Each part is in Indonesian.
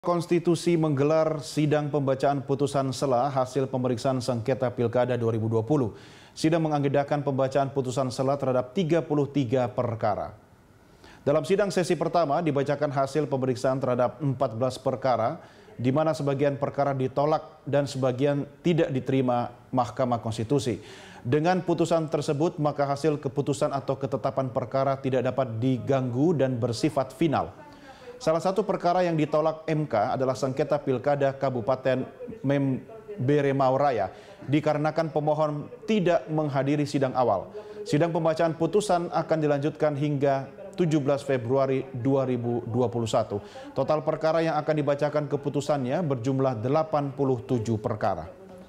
Konstitusi menggelar sidang pembacaan putusan sela hasil pemeriksaan sengketa Pilkada 2020. Sidang mengagendakan pembacaan putusan sela terhadap 33 perkara. Dalam sidang sesi pertama dibacakan hasil pemeriksaan terhadap 14 perkara, di mana sebagian perkara ditolak dan sebagian tidak diterima Mahkamah Konstitusi. Dengan putusan tersebut, maka hasil keputusan atau ketetapan perkara tidak dapat diganggu dan bersifat final. Salah satu perkara yang ditolak MK adalah sengketa Pilkada Kabupaten Memberemau Raya, dikarenakan pemohon tidak menghadiri sidang awal. Sidang pembacaan putusan akan dilanjutkan hingga 17 Februari 2021. Total perkara yang akan dibacakan keputusannya berjumlah 87 perkara.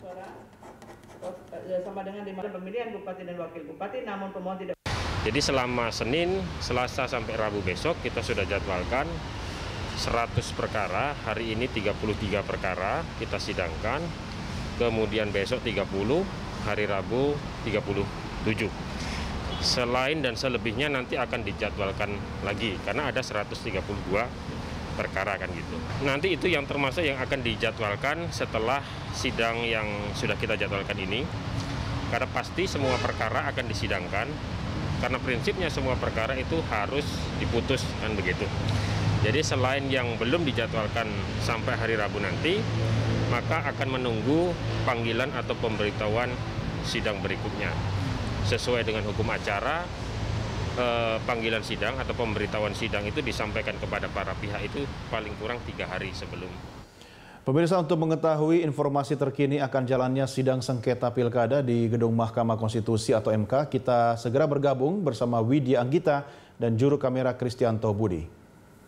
Sama dengan di pemilihan bupati dan wakil bupati, namun pemohon tidak. Jadi selama Senin, Selasa sampai Rabu besok kita sudah jadwalkan 100 perkara, hari ini 33 perkara kita sidangkan, kemudian besok 30, hari Rabu 37. Selain dan selebihnya nanti akan dijadwalkan lagi, karena ada 132 perkara kan gitu. Nanti itu yang termasuk yang akan dijadwalkan setelah sidang yang sudah kita jadwalkan ini, karena pasti semua perkara akan disidangkan, karena prinsipnya semua perkara itu harus diputus kan begitu. Jadi selain yang belum dijadwalkan sampai hari Rabu nanti, maka akan menunggu panggilan atau pemberitahuan sidang berikutnya. Sesuai dengan hukum acara, panggilan sidang atau pemberitahuan sidang itu disampaikan kepada para pihak itu paling kurang 3 hari sebelum. Pemirsa, untuk mengetahui informasi terkini akan jalannya sidang sengketa Pilkada di Gedung Mahkamah Konstitusi atau MK, kita segera bergabung bersama Widya Anggita dan juru kamera Kristianto Budi.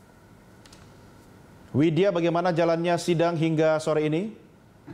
Widya, bagaimana jalannya sidang hingga sore ini?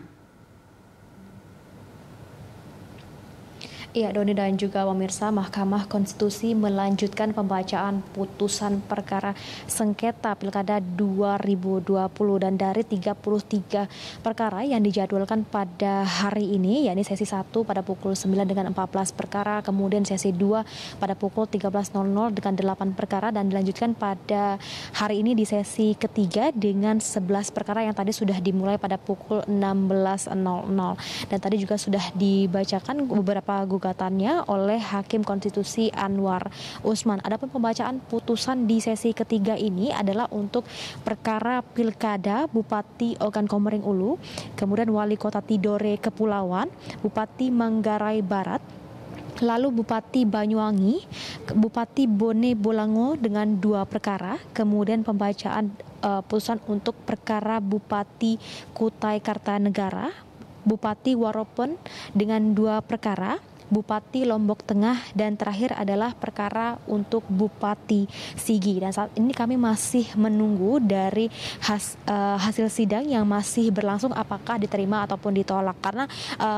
Iya, Doni dan juga pemirsa, Mahkamah Konstitusi melanjutkan pembacaan putusan perkara sengketa Pilkada 2020 dan dari 33 perkara yang dijadwalkan pada hari ini, yakni sesi 1 pada pukul 9 dengan 14 perkara, kemudian sesi 2 pada pukul 13.00 dengan 8 perkara, dan dilanjutkan pada hari ini di sesi ketiga dengan 11 perkara yang tadi sudah dimulai pada pukul 16.00. Dan tadi juga sudah dibacakan beberapa gugatannya oleh Hakim Konstitusi Anwar Usman. Adapun pembacaan putusan di sesi ketiga ini adalah untuk perkara Pilkada Bupati Ogan Komering Ulu, kemudian Wali Kota Tidore Kepulauan, Bupati Manggarai Barat, lalu Bupati Banyuwangi, Bupati Bone Bolango dengan 2 perkara, kemudian pembacaan putusan untuk perkara Bupati Kutai Kartanegara, Bupati Waropen dengan 2 perkara, Bupati Lombok Tengah, dan terakhir adalah perkara untuk Bupati Sigi. Dan saat ini kami masih menunggu dari hasil sidang yang masih berlangsung apakah diterima ataupun ditolak, karena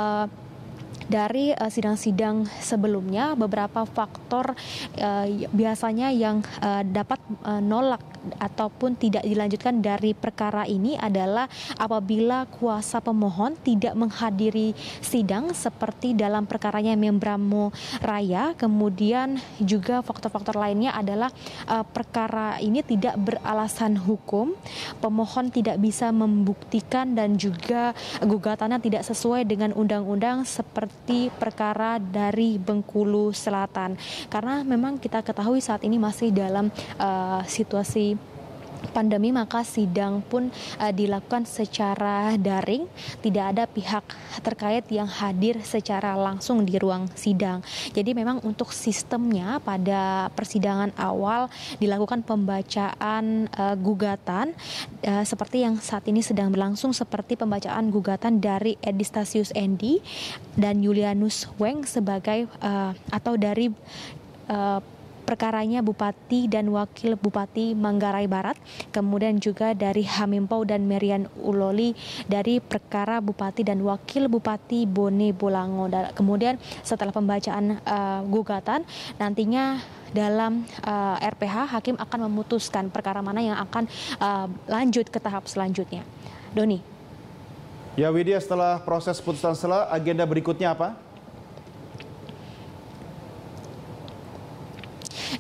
dari sidang-sidang sebelumnya beberapa faktor biasanya yang dapat menolak ataupun tidak dilanjutkan dari perkara ini adalah apabila kuasa pemohon tidak menghadiri sidang seperti dalam perkaranya Memberemau Raya. Kemudian juga faktor-faktor lainnya adalah perkara ini tidak beralasan hukum, pemohon tidak bisa membuktikan, dan juga gugatannya tidak sesuai dengan undang-undang seperti perkara dari Bengkulu Selatan. Karena memang kita ketahui saat ini masih dalam situasi pandemi, maka sidang pun dilakukan secara daring, tidak ada pihak terkait yang hadir secara langsung di ruang sidang. Jadi memang untuk sistemnya pada persidangan awal dilakukan pembacaan gugatan seperti yang saat ini sedang berlangsung, seperti pembacaan gugatan dari Edistasius Endi dan Julianus Weng sebagai atau dari perkaranya Bupati dan Wakil Bupati Manggarai Barat, kemudian juga dari Hamimpau dan Merian Uloli dari perkara Bupati dan Wakil Bupati Bone Bolango. Kemudian setelah pembacaan gugatan, nantinya dalam RPH Hakim akan memutuskan perkara mana yang akan lanjut ke tahap selanjutnya. Doni. Ya Widya, setelah proses putusan sela, agenda berikutnya apa?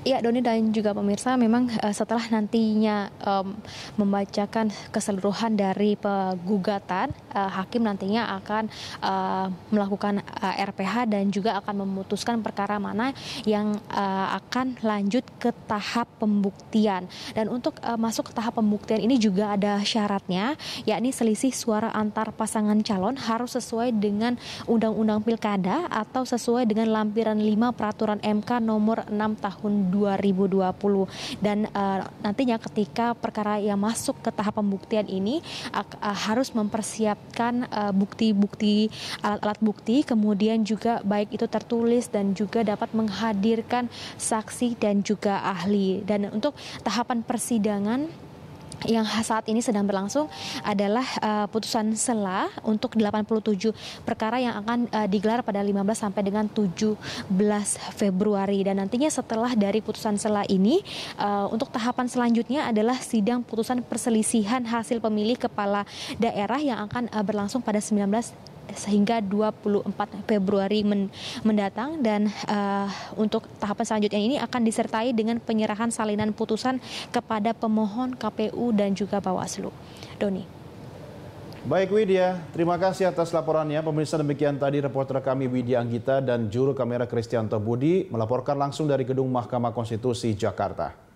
Ya, Doni dan juga pemirsa, memang setelah nantinya membacakan keseluruhan dari gugatan, hakim nantinya akan melakukan RPH dan juga akan memutuskan perkara mana yang akan lanjut ke tahap pembuktian. Dan untuk masuk ke tahap pembuktian ini juga ada syaratnya, yakni selisih suara antar pasangan calon harus sesuai dengan Undang-Undang Pilkada atau sesuai dengan lampiran 5 Peraturan MK nomor 6 tahun 2020. Dan nantinya ketika perkara yang masuk ke tahap pembuktian ini harus mempersiapkan bukti-bukti, alat-alat bukti, kemudian juga baik itu tertulis dan juga dapat menghadirkan saksi dan juga ahli. Dan untuk tahapan persidangan yang saat ini sedang berlangsung adalah putusan sela untuk 87 perkara yang akan digelar pada 15 sampai dengan 17 Februari. Dan nantinya setelah dari putusan sela ini, untuk tahapan selanjutnya adalah sidang putusan perselisihan hasil pemilih kepala daerah yang akan berlangsung pada 19 hingga 24 Februari mendatang. Dan untuk tahapan selanjutnya ini akan disertai dengan penyerahan salinan putusan kepada pemohon, KPU dan juga Bawaslu. Doni. Baik Widya, terima kasih atas laporannya. Pemirsa, demikian tadi reporter kami Widya Anggita dan juru kamera Kristianto Budi melaporkan langsung dari Gedung Mahkamah Konstitusi Jakarta.